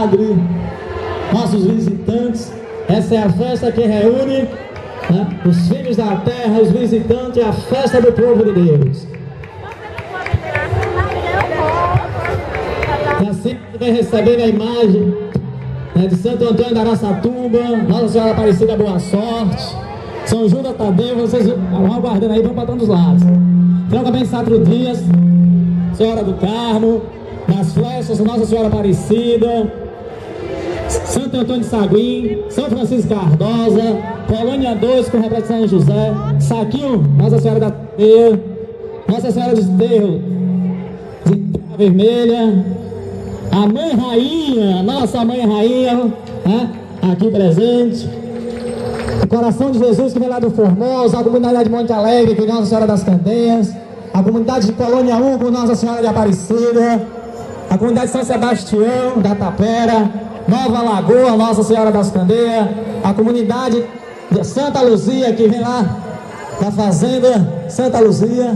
padre, nossos visitantes. Essa é a festa que reúne, né, os filhos da terra, os visitantes, a festa do povo de Deus. E assim vai receber a imagem, né, de Santo Antônio da Araçatuba, Nossa Senhora Aparecida Boa Sorte, São Judas Tadeu. Vocês vão aguardando aí, vão para todos os lados. Então também Sacro Dias, Senhora do Carmo, das Flechas, Nossa Senhora Aparecida, Santo Antônio de Saguim, São Francisco Cardosa, Colônia 2 com representação de José, Saquinho, Nossa Senhora da Teia, Nossa Senhora do Esterro de Terra Vermelha, a Mãe Rainha, nossa Mãe Rainha, né, aqui presente, o Coração de Jesus que vem lá do Formoso, a comunidade de Monte Alegre com Nossa Senhora das Candeias, a comunidade de Colônia 1 com Nossa Senhora de Aparecida, a comunidade de São Sebastião da Tapera, Nova Lagoa, Nossa Senhora das Candeias, a comunidade de Santa Luzia, que vem lá da fazenda Santa Luzia.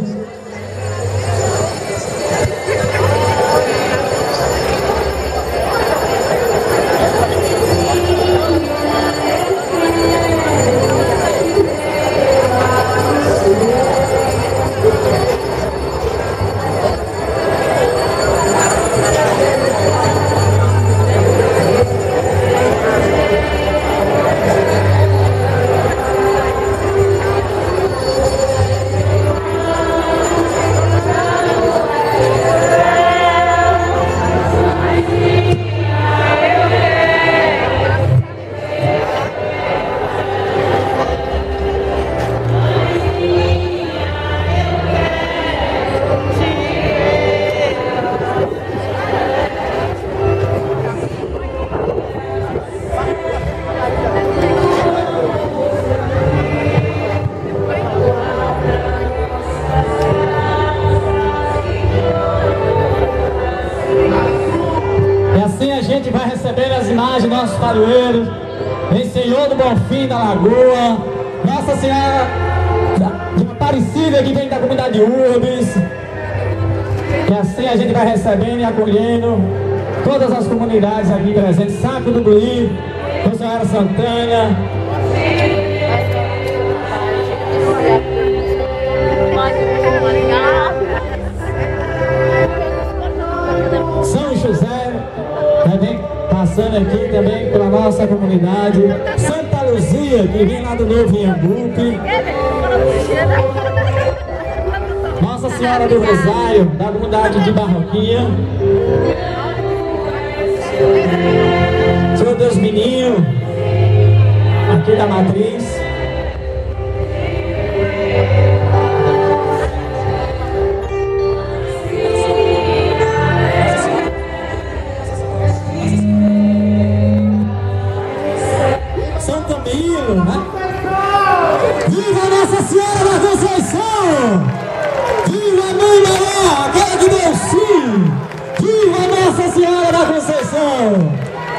Vai receber as imagens dos nossos padroeiros, em Senhor do Bonfim da Lagoa, Nossa Senhora de Aparecida que vem da comunidade de Urbes. E assim a gente vai recebendo e acolhendo todas as comunidades aqui presentes, Sacro do Buí, Nossa Senhora Santana, São José, também passando aqui também pela nossa comunidade, Santa Luzia, que vem lá do Novo Iambuque, Nossa Senhora do Rosário, da comunidade de Barroquinha, Senhor Deus Menino, aqui da Matriz. Né? Viva Nossa Senhora da Conceição! Viva a Mãe Maria, aquela que deu sim! Viva Nossa Senhora da Conceição!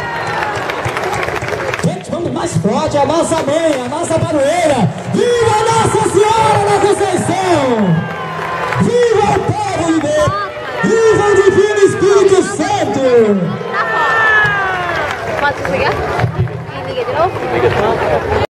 Gente, vamos mais forte, a nossa mãe, a nossa padroeira! Viva Nossa Senhora da Conceição! Viva o povo de Deus! Viva o Divino Espírito Santo! Pode pegar? Liga de novo?